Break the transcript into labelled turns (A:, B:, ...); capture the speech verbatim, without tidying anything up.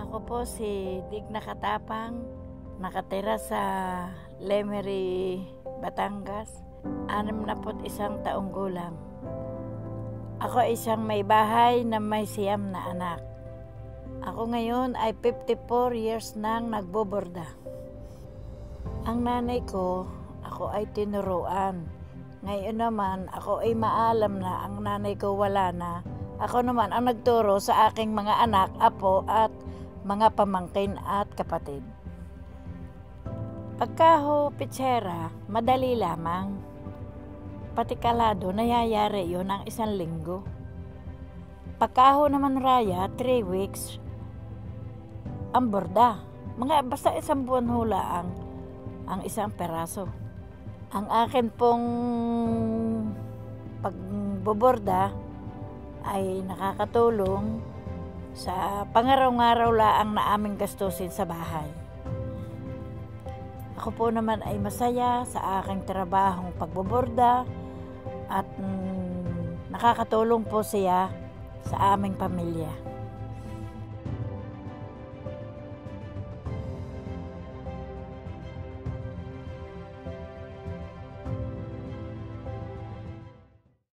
A: Ako po si Digna Katapang, nakatira sa Lemery, Batangas, anim na put isang taong gulang. Ako isang may bahay na may siyam na anak. Ako ngayon ay fifty-four years nang nagboborda. Ang nanay ko, ako ay tinuruan. Ngayon naman, ako ay maalam na ang nanay ko wala na. Ako naman ang nagturo sa aking mga anak, apo at mga pamangkin at kapatid. Pagka ho pitsera, madali lamang. Pati kalado, nayayari yun ang isang linggo. Pagka ho naman raya, three weeks, ang borda. Mga basta isang buwan hula ang, ang isang peraso. Ang akin pong pagboborda ay nakakatulong sa pangaraw-ngaraw laang na aming gastusin sa bahay. Ako po naman ay masaya sa aking trabahong pagboborda at mm, nakakatulong po siya sa aming pamilya.